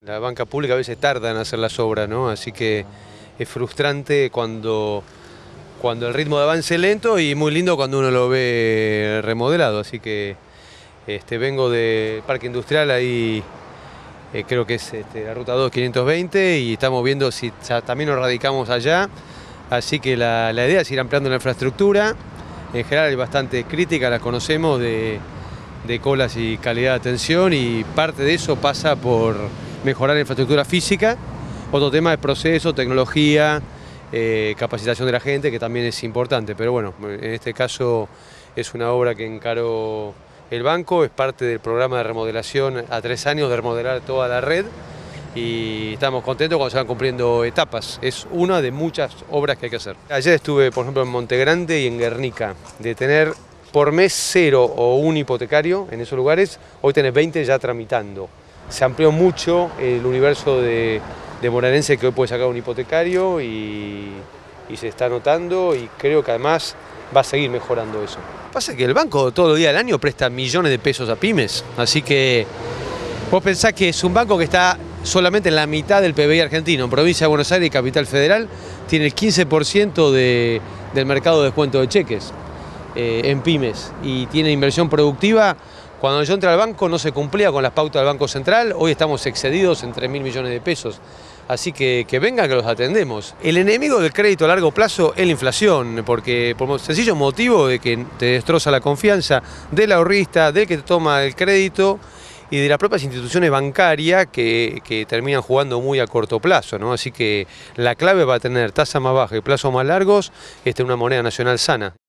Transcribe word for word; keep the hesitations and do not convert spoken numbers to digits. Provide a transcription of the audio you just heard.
La banca pública a veces tarda en hacer las obras, ¿no? Así que es frustrante cuando, cuando el ritmo de avance es lento y muy lindo cuando uno lo ve remodelado. Así que este, vengo del Parque Industrial, ahí eh, creo que es este, la ruta dos quinientos veinte, y estamos viendo si ya también nos radicamos allá. Así que la, la idea es ir ampliando la infraestructura. En general hay bastante crítica, la conocemos, de, de colas y calidad de atención, y parte de eso pasa por mejorar la infraestructura física. Otro tema es proceso, tecnología, eh, capacitación de la gente, que también es importante. Pero bueno, en este caso es una obra que encaró el banco, es parte del programa de remodelación a tres años de remodelar toda la red, y estamos contentos cuando se van cumpliendo etapas. Es una de muchas obras que hay que hacer. Ayer estuve, por ejemplo, en Montegrande y en Guernica. De tener por mes cero o un hipotecario en esos lugares, hoy tenés veinte ya tramitando. Se amplió mucho el universo de, de bonaerense que hoy puede sacar un hipotecario, y, y se está notando, y creo que además va a seguir mejorando eso. Pasa que el banco todos los días del año presta millones de pesos a pymes, así que vos pensás que es un banco que está solamente en la mitad del P B I argentino. En Provincia de Buenos Aires y Capital Federal tiene el quince por ciento de, del mercado de descuento de cheques eh, en pymes, y tiene inversión productiva. Cuando yo entré al banco no se cumplía con las pautas del Banco Central, hoy estamos excedidos en tres mil millones de pesos. Así que que venga, que los atendemos. El enemigo del crédito a largo plazo es la inflación, porque por un sencillo motivo de que te destroza la confianza del ahorrista, del que te toma el crédito, y de las propias instituciones bancarias que, que terminan jugando muy a corto plazo, ¿no? Así que la clave va a tener tasa más baja y plazos más largos, este, una moneda nacional sana.